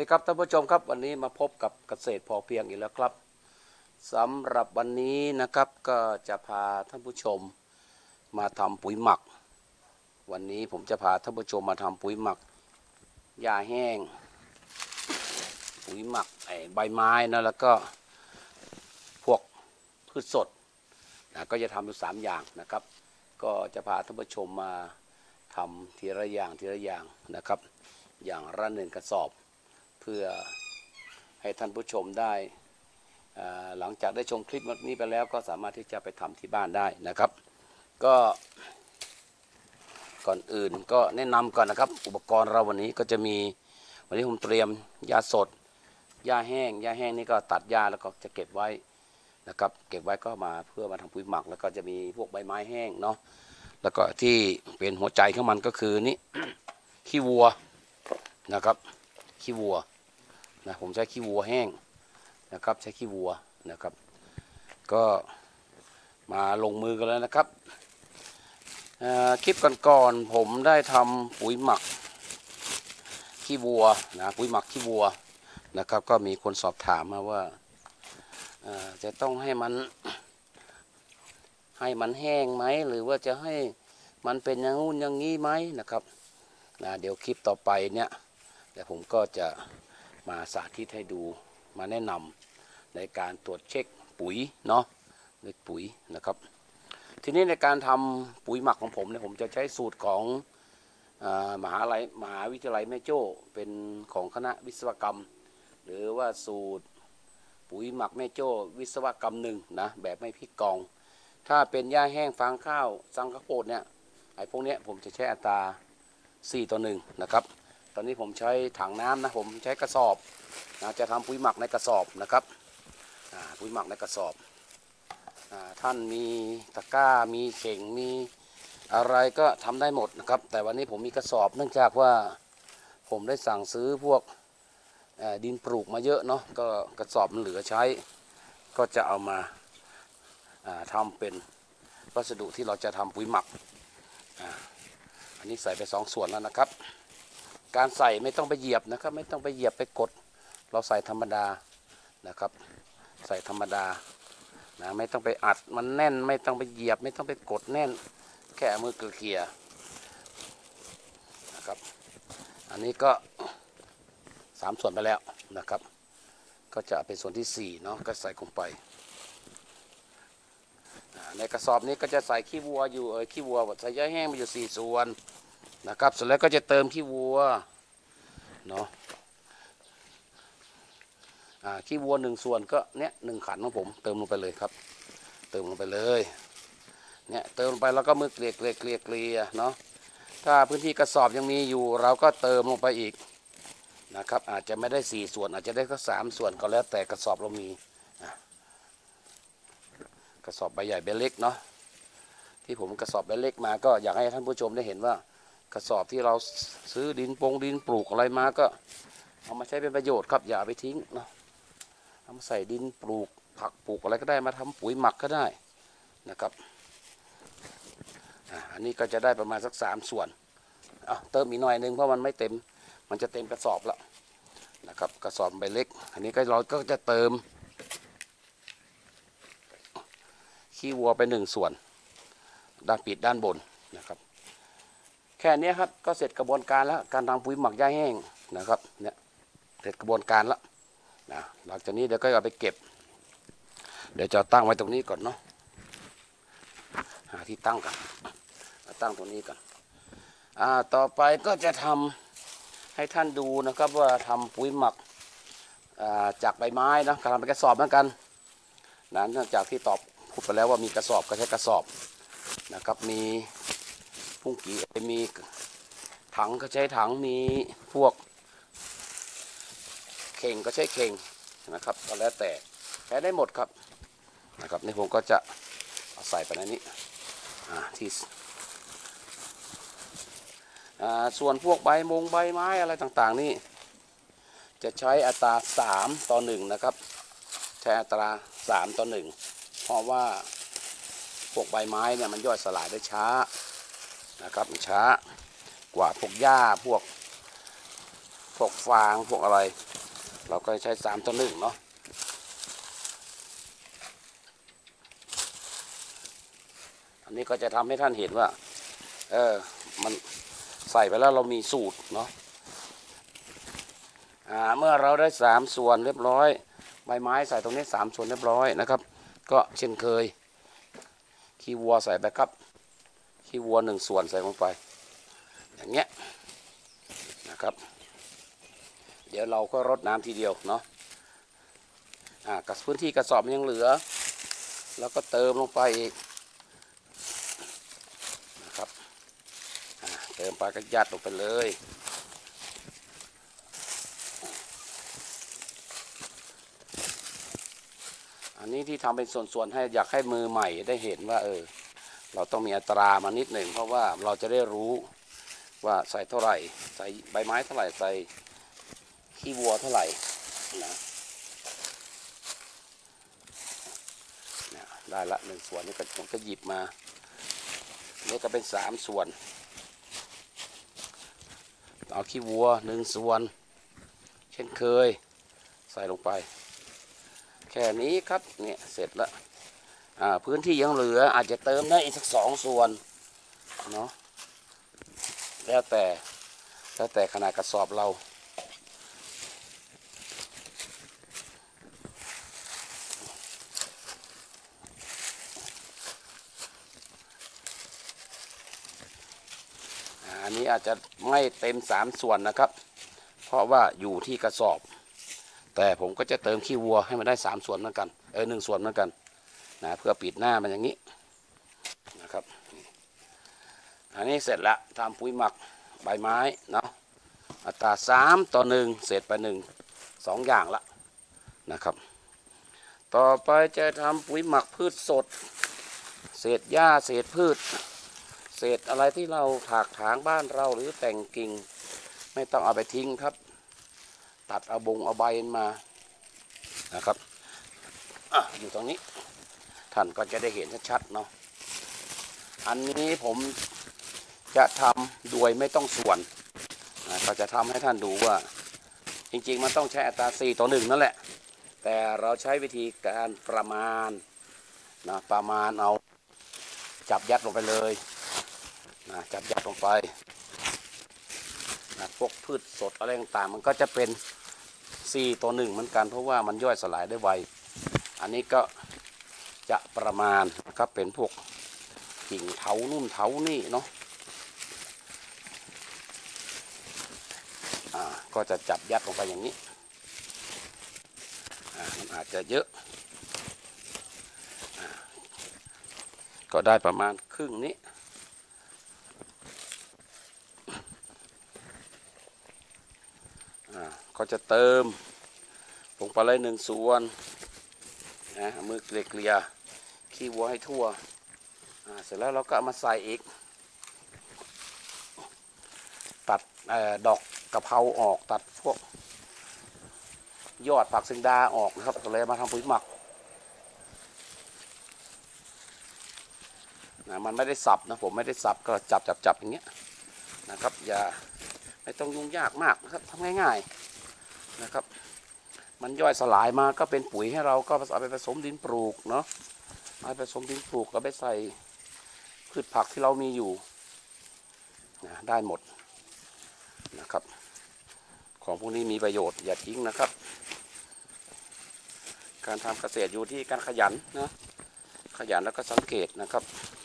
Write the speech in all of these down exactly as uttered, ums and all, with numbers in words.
ครับท่านผู้ชมครับวันนี้มาพบกับเกษตรพอเพียงอีกแล้วครับสำหรับวันนี้นะครับก็จะพาท่านผู้ชมมาทำปุ๋ยหมักวันนี้ผมจะพาท่านผู้ชมมาทำปุ๋ยหมักหญ้าแห้งปุ๋ยหมักไอ้ใบไม้นะแล้วก็พวกพืชสดนะก็จะทำอยู่สามอย่างนะครับก็จะพาท่านผู้ชมมาทำทีละอย่างทีละอย่างนะครับอย่างละหนึ่งกระสอบเพื่อให้ท่านผู้ชมได้หลังจากได้ชมคลิปนี้ไปแล้วก็สามารถที่จะไปทำที่บ้านได้นะครับก็ก่อนอื่นก็แนะนำก่อนนะครับอุปกรณ์เราวันนี้ก็จะมีวันนี้ผมเตรียมหญ้าสดหญ้าแห้งหญ้าแห้งนี่ก็ตัดหญ้าแล้วก็จะเก็บไว้นะครับเก็บไว้ก็มาเพื่อมาทำปุ๋ยหมักแล้วก็จะมีพวกใบไม้แห้งเนาะแล้วก็ที่เป็นหัวใจของมันก็คือนี่ขี้วัวนะครับขี้วัวนะผมใช้ขี้วัวแห้งนะครับใช้ขี้วัวนะครับก็มาลงมือกันแล้วนะครับคลิปก่อนๆผมได้ทำปุ๋ยหมักขี้วัวนะปุ๋ยหมักขี้วัวนะครับก็มีคนสอบถามมาว่าจะต้องให้มันให้มันแห้งไหมหรือว่าจะให้มันเป็นอย่างงู้นอย่างนี้ไหมนะครับนะเดี๋ยวคลิปต่อไปเนี่ยเดี๋ยวผมก็จะมาสาธิตให้ดูมาแนะนำในการตรวจเช็คปุ๋ยเนาะด้วยปุ๋ยนะครับทีนี้ในการทำปุ๋ยหมักของผมเนี่ยผมจะใช้สูตรของมหาลัยมหาวิทยาลัยแม่โจ้เป็นของคณะวิศวกรรมหรือว่าสูตรปุ๋ยหมักแม่โจ้วิศวกรรมหนึ่งนะแบบไม่พริกกองถ้าเป็นหญ้าแห้งฟางข้าวสังข้าวโพดเนี่ยไอ้พวกเนี้ยผมจะใช้อัตราสี่ต่อหนึ่งนะครับตอนนี้ผมใช้ถังน้ำนะผมใช้กระสอบนะจะทำปุ๋ยหมักในกระสอบนะครับปุ๋ยหมักในกระสอบท่านมีตะกร้ามีเข่งมีอะไรก็ทำได้หมดนะครับแต่วันนี้ผมมีกระสอบเนื่องจากว่าผมได้สั่งซื้อพวกดินปลูกมาเยอะเนาะก็กระสอบมันเหลือใช้ก็จะเอามาทำเป็นวัสดุที่เราจะทำปุ๋ยหมักอันนี้ใส่ไปสองส่วนแล้วนะครับการใส่ไม่ต้องไปเหยียบนะครับไม่ต้องไปเหยียบไปกดเราใส่ธรรมดานะครับใส่ธรรมดานะไม่ต้องไปอัดมันแน่นไม่ต้องไปเหยียบไม่ต้องไปกดแน่นแค่มือเกลี่ยนะครับอันนี้ก็สามส่วนไปแล้วนะครับก็จะเป็นส่วนที่สี่เนาะก็ใส่ลงไปในกระสอบนี้ก็จะใส่ขี้วัวอยู่เออขี้วัวใส่หญ้าแห้งมาอยู่สี่ส่วนนะครับเสร็จแล้วก็จะเติมขี้วัวเนาะขี้วัวหนึ่งส่วนก็เนี้ยหนึ่งขันของผมเติมลงไปเลยครับเติมลงไปเลยเนี่ยเติมลงไปแล้วก็มือเกลี่ยเกลี่ยเกลี่ยเกลี่ยเนาะถ้าพื้นที่กระสอบยังมีอยู่เราก็เติมลงไปอีกนะครับอาจจะไม่ได้สี่ส่วนอาจจะได้แค่สามส่วนก็แล้วแต่กระสอบเรามีกระสอบใบใหญ่ใบเล็กเนาะที่ผมกระสอบใบเล็กมาก็อยากให้ท่านผู้ชมได้เห็นว่ากระสอบที่เราซื้อดินปงดินปลูกอะไรมาก็เอามาใช้เป็นประโยชน์ครับอย่าไปทิ้งเนาะเอามาใส่ดินปลูกผักปลูกอะไรก็ได้มาทำปุ๋ยหมักก็ได้นะครับอันนี้ก็จะได้ประมาณสักสามส่วนเติมอีกหน่อยนึงเพราะมันไม่เต็มมันจะเต็มกระสอบแล้วนะครับกระสอบใบเล็กอันนี้ก็เราก็จะเติมขี้วัวไปหนึ่งส่วนด้านปิดด้านบนนะครับแค่นี้ครับก็เสร็จกระบวนการแล้วการทำปุ๋ยหมักหญ้าแห้งนะครับเนี่ยเสร็จกระบวนการแล้วนะหลังจากนี้เดี๋ยวก็เอาไปเก็บเดี๋ยวจะตั้งไว้ตรงนี้ก่อนเนาะหาที่ตั้งกันตั้งตรงนี้ก่อนอ่าต่อไปก็จะทำให้ท่านดูนะครับว่าทำปุ๋ยหมักจากใบไม้นะการทำเป็นกระสอบเหมือนกันนะเนื่องจากที่ตอบพูดไปแล้วว่ามีกระสอบก็ใช้กระสอบนะครับมีพุ่งกี่มีถังก็ใช้ถังมีพวกเข่งก็ใช้เข่งนะครับก็แล้วแต่ใช้ได้หมดครับนะครับนี่ผมก็จะเอาใส่ไปในนี้ที่ส่วนพวกใบมงใบไม้อะไรต่างๆนี่จะใช้อัตราสามต่อหนึ่งนะครับใช้อัตราสามต่อหนึ่งเพราะว่าพวกใบไม้เนี่ยมันย่อยสลายได้ช้านะครับช้ากว่าพวกหญ้าพวกพวกฟางพวกอะไรเราก็ใช้สามต่อหนึ่งเนาะอันนี้ก็จะทำให้ท่านเห็นว่าเออมันใส่ไปแล้วเรามีสูตรเนาะอ่าเมื่อเราได้สามส่วนเรียบร้อยใบไม้ใส่ตรงนี้สามส่วนเรียบร้อยนะครับก็เช่นเคยขี้วัวใส่ไปครับขี้วัวหนึ่งส่วนใส่ลงไปอย่างเงี้ยนะครับเดี๋ยวเราก็รดน้ำทีเดียวเนาะอ่ากับพื้นที่กระสอบยังเหลือแล้วก็เติมลงไปอีกนะครับอ่าเติมไปก็ยัดลงไปเลยอันนี้ที่ทำเป็นส่วนๆให้อยากให้มือใหม่ได้เห็นว่าเออเราต้องมีอัตรามานิดหนึ่งเพราะว่าเราจะได้รู้ว่าใส่เท่าไหร่ใส่ใบไม้เท่าไหร่ใส่ขี้วัวเท่าไหร่นะได้ละหนึ่งส่วนนี่ก็ผมก็หยิบมานี่ก็เป็นสามส่วนเอาขี้วัวหนึ่งส่วนเช่นเคยใส่ลงไปแค่นี้ครับเนี่ยเสร็จแล้วอ่าพื้นที่ยังเหลืออาจจะเติมได้อีกสักสองส่วนเนาะแล้วแต่แล้วแต่ขนาดกระสอบเราอันนี้อาจจะไม่เต็มสามส่วนนะครับเพราะว่าอยู่ที่กระสอบแต่ผมก็จะเติมขี้วัวให้มันได้สามส่วนเหมือนกันเออหนึ่งส่วนเหมือนกันนะเพื่อปิดหน้ามันอย่างนี้นะครับอันนี้เสร็จแล้วทำปุ๋ยหมักใบไม้เนาะอัตราสามต่อหนึ่งเศษไปหนึ่งสองอย่างละนะครับต่อไปจะทำปุ๋ยหมักพืชสดเศษหญ้าเศษพืชเศษอะไรที่เราถากถางบ้านเราหรือแต่งกิ่งไม่ต้องเอาไปทิ้งครับตัดเอาบงเอาใบมานะครับอ่ะอยู่ตรงนี้ท่านก็จะได้เห็นชัดๆเนาะอันนี้ผมจะทำโดยไม่ต้องส่วนนะก็จะทำให้ท่านดูว่าจริงๆมันต้องใช้อัตราสี่ต่อหนึ่งนั่นแหละแต่เราใช้วิธีการประมาณนะประมาณเอาจับยัดลงไปเลยนะจับยัดลงไปนะพวกพืชสดอะไรต่างๆมันก็จะเป็นสี่ต่อหนึ่งเหมือนกันเพราะว่ามันย่อยสลายได้ไวอันนี้ก็จะประมาณนะครับเป็นพวกกิ่งเถานุ่นเถานี่เนาะอ่าก็จะจับยัดลงไปอย่างนี้อ่ามันอาจจะเยอะอ่าก็ได้ประมาณครึ่งนี้อ่าก็จะเติมลงไปเลยหนึ่งส่วนนะมือเกลี่ยขี้วัวให้ทั่วเสร็จแล้วเราก็เอามาใส่อีกตัดดอกกะเพราออกตัดพวกยอดผักซิงดาออกนะครับก็เลยมาทำปุ๋ยหมักนะมันไม่ได้สับนะผมไม่ได้สับก็จับจับจับอย่างเงี้ยนะครับอย่าไม่ต้องยุ่งยากมากนะครับทำง่ายๆนะครับมันย่อยสลายมาก็เป็นปุ๋ยให้เราก็เอาไปผสมดินปลูกเนาะเอาไปผสมดินปลูกก็ไปใส่พืชผักที่เรามีอยู่นะได้หมดนะครับของพวกนี้มีประโยชน์อย่าทิ้งนะครับการทำเกษตรอยู่ที่การขยันนะขยันแล้วก็สังเกตนะครับ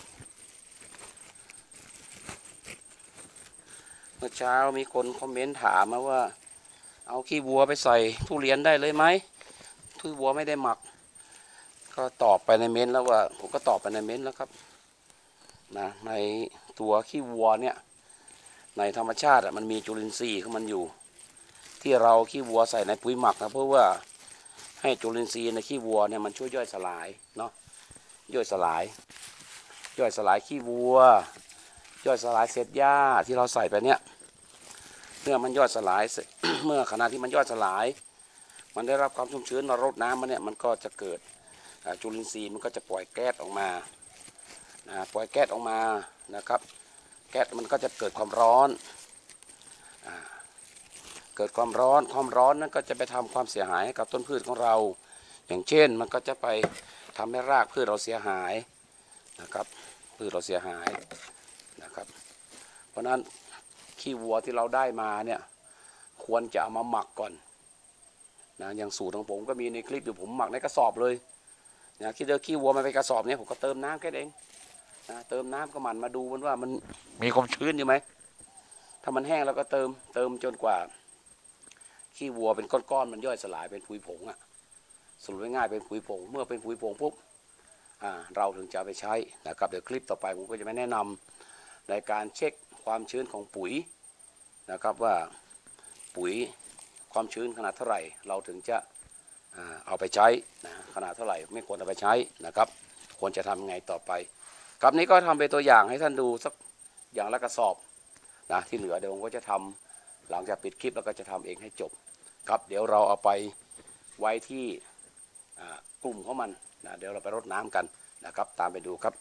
เมื่อเช้ามีคนคอมเมนต์ถามมาว่าเอาขี้วัวไปใส่ทุเรียนได้เลยไหมทุวัวไม่ได้หมักก็ตอบไปในเม้นแล้วว่าผมก็ตอบไปในเม้นแล้วครับนะในตัวขี้วัวเนี่ยในธรรมชาติมันมีจุลินทรีย์ของมันอยู่ที่เราขี้วัวใส่ในปุ๋ยหมักนะเพื่อว่าให้จุลินทรีย์ในขี้วัวเนี่ยมันช่วยย่อยสลายเนาะย่อยสลายย่อยสลายขี้วัวย่อยสลายเศษหญ้าที่เราใส่ไปเนี่ยเมื่อมันย่อยสลาย เมื่อขณะที่มันย่อยสลายมันได้รับความชุ่มชื้นมารดน้ำมันเนี่ยมันก็จะเกิดจุลินทรีย์มันก็จะปล่อยแก๊สออกมานะปล่อยแก๊สออกมานะครับแก๊สมันก็จะเกิดความร้อนเกิดความร้อนความร้อนนั้นก็จะไปทำความเสียหายให้กับต้นพืชของเราอย่างเช่นมันก็จะไปทำให้รากพืชเราเสียหายนะครับพืชเราเสียหายนะครับเพราะนั้นขี้วัวที่เราได้มาเนี่ยควรจะเอามาหมักก่อนนะอย่างสูตรของผมก็มีในคลิปอยู่ผมหมักในกระสอบเลยนะคิดเจอขี้วัวมาไปกระสอบนี้ผมก็เติมน้ำแค่เองนะเติมน้ำก็หมั่นมาดูมันว่ามันมีความชื้นอยู่ไหมถ้ามันแห้งแล้วก็เติมเติมจนกว่าขี้วัวเป็นก้อนๆมันย่อยสลายเป็นปุ๋ยผงอ่ะสรุปง่ายๆเป็นปุ๋ยผงเมื่อเป็นปุ๋ยผงปุ๊บอ่าเราถึงจะไปใช้นะครับเดี๋ยวคลิปต่อไปผมก็จะไม่แนะนำในการเช็คความชื้นของปุ๋ยนะครับว่าปุ๋ยความชื้นขนาดเท่าไหร่เราถึงจะเอาไปใช้นะขนาดเท่าไหร่ไม่ควรเอาไปใช้นะครับควรจะทำไงต่อไปกับนี้ก็ทำเป็นตัวอย่างให้ท่านดูสักอย่างละกระสอบนะที่เหลือเดี๋ยวผมก็จะทำหลังจากปิดคลิปแล้วก็จะทำเองให้จบครับเดี๋ยวเราเอาไปไว้ที่กลุ่มของมันนะเดี๋ยวเราไปรดน้ำกันนะครับตามไปดูครับ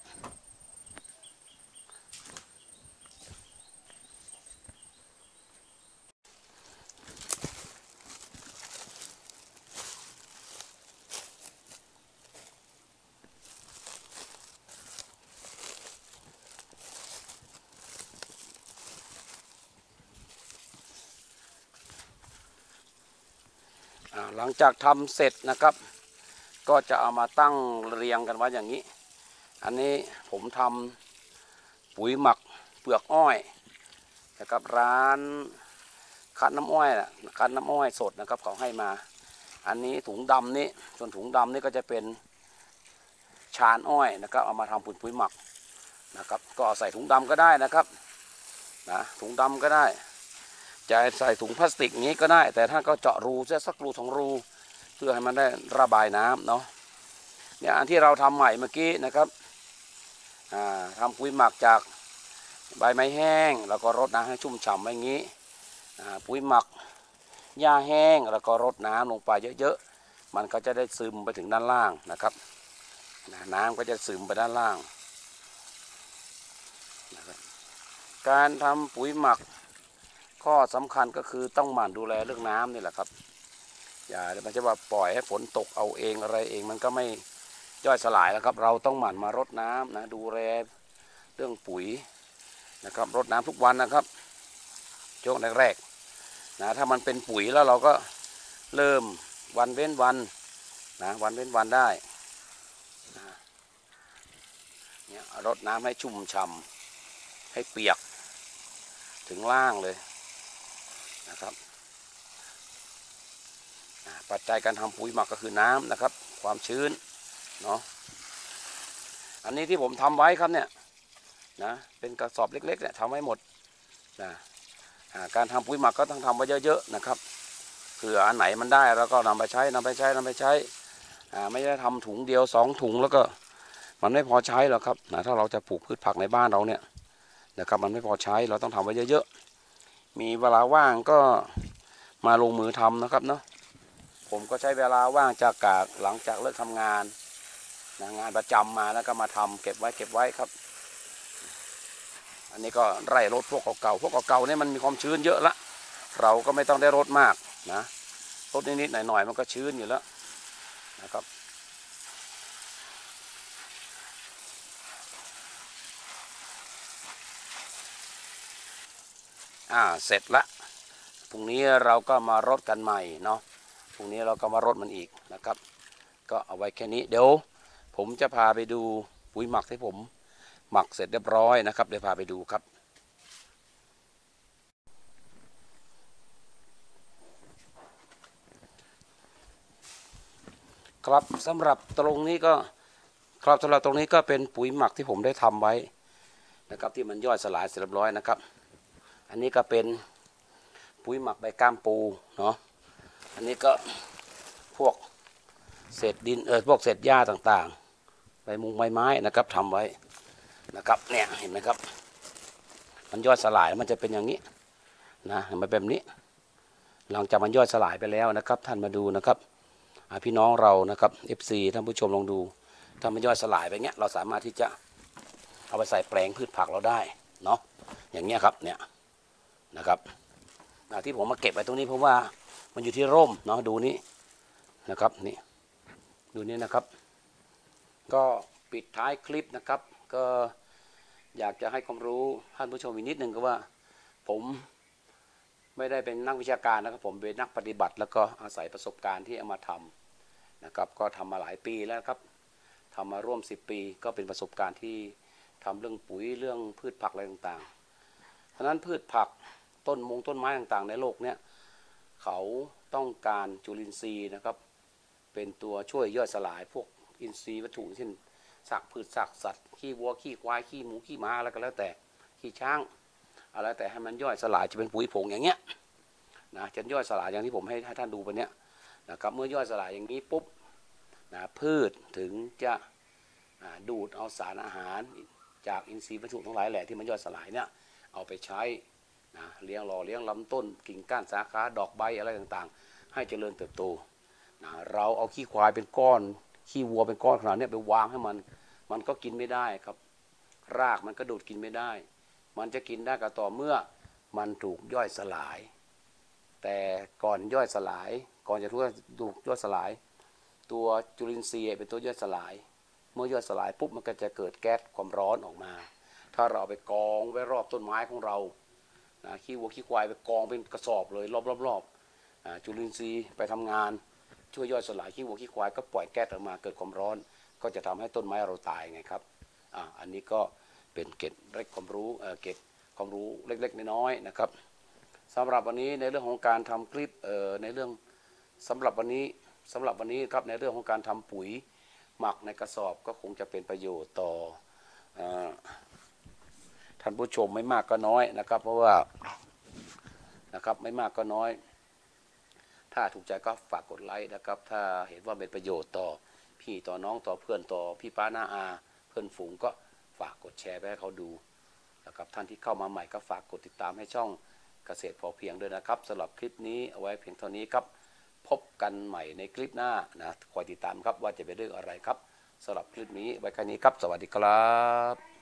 หลังจากทำเสร็จนะครับก็จะเอามาตั้งเรียงกันไว้อย่างนี้อันนี้ผมทำปุ๋ยหมักเปลือกอ้อยนะครับร้านคั้นน้ำอ้อยนะคั้นน้ำอ้อยสดนะครับเขาให้มาอันนี้ถุงดำนี้ส่วนถุงดำนี่ก็จะเป็นชานอ้อยนะครับเอามาทำปุ๋ยปุ๋ยหมักนะครับก็ใส่ถุงดำก็ได้นะครับนะถุงดำก็ได้จะใส่ถุงพลาสติกนี้ก็ได้แต่ท่านก็เจาะรูเสียสักรูสองรูเพื่อให้มันได้ระบายน้ำเนาะเนี่ยอันที่เราทำใหม่เมื่อกี้นะครับทำปุ๋ยหมักจากใบไม้แห้งแล้วก็รดน้ำให้ชุ่มฉ่ำอย่างนี้ปุ๋ยหมักหญ้าแห้งแล้วก็รดน้ำลงไปเยอะๆมันก็จะได้ซึมไปถึงด้านล่างนะครับน้ำก็จะซึมไปด้านล่างการทำปุ๋ยหมักข้อสำคัญก็คือต้องหมั่นดูแลเรื่องน้ำนี่แหละครับอย่าไม่ใช่ว่าปล่อยให้ฝนตกเอาเองอะไรเองมันก็ไม่ย่อยสลายแล้วครับเราต้องหมั่นมารดน้ำนะดูแลเรื่องปุ๋ยนะครับรดน้ำทุกวันนะครับช่วงแรกๆนะถ้ามันเป็นปุ๋ยแล้วเราก็เริ่มวันเว้นวันนะวันเว้นวันได้นะเนี่ยรดน้ำให้ชุ่มฉ่ำให้เปียกถึงล่างเลยนะครับปัจจัยการทำปุ๋ยหมักก็คือน้ำนะครับความชื้นเนาะอันนี้ที่ผมทำไว้ครับเนี่ยนะเป็นกระสอบเล็กๆเนี่ยทำไว้หมดนะการทำปุ๋ยหมักก็ต้องทำไว้เยอะๆนะครับเผื่ออันไหนมันได้เราก็นำไปใช้นำไปใช้นำไปใช้ไม่ได้ทำถุงเดียวสองถุงแล้วก็มันไม่พอใช้หรอกครับนะถ้าเราจะปลูกพืชผักในบ้านเราเนี่ยนะครับมันไม่พอใช้เราต้องทำไว้เยอะๆมีเวลาว่างก็มาลงมือทำนะครับเนาะผมก็ใช้เวลาว่างจากกาหลังจากเลิกทำงานนะงานประจำมาแล้วก็มาทำเก็บไว้เก็บไว้ครับอันนี้ก็ไร่รถพวกเก่าๆพวกเก่าๆเนี่ยมันมีความชื้นเยอะละเราก็ไม่ต้องได้รดมากนะรดนิดๆหน่อยๆมันก็ชื้นอยู่แล้วนะครับอ่าเสร็จละพรุ่งนี้เราก็มารดกันใหม่เนาะพรุ่งนี้เราก็มารดมันอีกนะครับก็เอาไว้แค่นี้เดี๋ยวผมจะพาไปดูปุ๋ยหมักที่ผมหมักเสร็จเรียบร้อยนะครับเดี๋ยวพาไปดูครับครับสำหรับตรงนี้ก็ครับสำหรับตรงนี้ก็เป็นปุ๋ยหมักที่ผมได้ทำไว้นะครับที่มันย่อยสลายเสร็จเรียบร้อยนะครับอันนี้ก็เป็นปุ๋ยหมักใบก้ามปูเนาะอันนี้ก็พวกเศษดินเออพวกเศษหญ้าต่างๆใบมุงใบไม้นะครับทำไว้นะครับเนี่ยเห็นไหมครับมันย่อยสลายมันจะเป็นอย่างนี้นะมันเป็นแบบนี้หลังจากมันย่อยสลายไปแล้วนะครับท่านมาดูนะครับพี่น้องเรานะครับ เอฟ ซี ท่านผู้ชมลองดูถ้ามันย่อยสลายไปเงี้ยเราสามารถที่จะเอาไปใส่แปลงพืชผักเราได้เนาะอย่างเงี้ยครับเนี่ยนะครับนะที่ผมมาเก็บไว้ตรงนี้เพราะว่ามันอยู่ที่ร่มเนาะดูนี้นะครับนี่ดูนี้นะครับก็ปิดท้ายคลิปนะครับก็อยากจะให้ความรู้ท่านผู้ชมอีกนิดนึงก็ว่าผมไม่ได้เป็นนักวิชาการนะครับผมเป็นนักปฏิบัติแล้วก็อาศัยประสบการณ์ที่เอามาทำนะครับก็ทำมาหลายปีแล้วครับทำมาร่วมสิบปีก็เป็นประสบการณ์ที่ทำเรื่องปุ๋ยเรื่องพืชผักอะไรต่างๆเพราะนั้นพืชผักต้นมงต้นไม้ต่างๆในโลกเนี้ยเขาต้องการจุลินทรีย์นะครับเป็นตัวช่วยย่อยสลายพวกอินทรีย์วัตถุเช่นซากพืชซากสัตว์ขี้วัวขี้ควายขี้หมูขี้ม้าอะไรก็แล้วแต่ขี้ช้างอะไรแต่ให้มันย่อยสลายจะเป็นปุ๋ยผงอย่างเงี้ยนะจะย่อยสลายอย่างที่ผมให้ท่านดูไปเนี้ยนะครับเมื่อย่อยสลายอย่างนี้ปุ๊บนะพืชถึงจะดูดเอาสารอาหารจากอินทรีย์วัตถุทั้งหลายแหละที่มันย่อยสลายเนี่ยเอาไปใช้นะเลี้ยงหล่อเลี้ยงลำต้นกิ่งก้านสาขาดอกใบอะไรต่างๆให้เจริญเติบโตนะเราเอาขี้ควายเป็นก้อนขี้วัวเป็นก้อนขนาดนี้ไปวางให้มันมันก็กินไม่ได้ครับรากมันก็ดูดกินไม่ได้มันจะกินได้ก็ต่อเมื่อมันถูกย่อยสลายแต่ก่อนย่อยสลายก่อนจะถูกย่อยสลายตัวจุลินทรีย์เป็นตัวย่อยสลายเมื่อย่อยสลายปุ๊บมันก็จะเกิดแก๊สความร้อนออกมาถ้าเราไปกองไว้รอบต้นไม้ของเรานะขี้วัวขี้ควายไปกองเป็นกระสอบเลยรอบๆจุลินทรีย์ไปทำงานช่วยย่อยสลายขี้วัวขี้ควายก็ปล่อยแก๊สออกมาเกิดความร้อนก็จะทำให้ต้นไม้เราตายไงครับอ่าอันนี้ก็เป็นเกร็ดเล็กความรู้เอ่อเกร็ดความรู้เล็กๆน้อยๆนะครับสำหรับวันนี้ในเรื่องของการทำคลิปเอ่อในเรื่องสำหรับวันนี้สำหรับวันนี้ครับในเรื่องของการทำปุ๋ยหมักในกระสอบก็คงจะเป็นประโยชน์ต่อท่านผู้ชมไม่มากก็น้อยนะครับเพราะว่านะครับไม่มากก็น้อยถ้าถูกใจก็ฝากกดไลค์นะครับถ้าเห็นว่าเป็นประโยชน์ต่อพี่ต่อน้องต่อเพื่อนต่อพี่ป้าน้าอาเพื่อนฝูงก็ฝากกดแชร์ไปให้เขาดูนะครับท่านที่เข้ามาใหม่ก็ฝากกดติดตามให้ช่องเกษตรพอเพียงด้วยนะครับสำหรับคลิปนี้เอาไว้เพียงเท่านี้ครับพบกันใหม่ในคลิปหน้านะคอยติดตามครับว่าจะเป็นเรื่องอะไรครับสำหรับคลิปนี้ไว้แค่นี้ครับสวัสดีครับ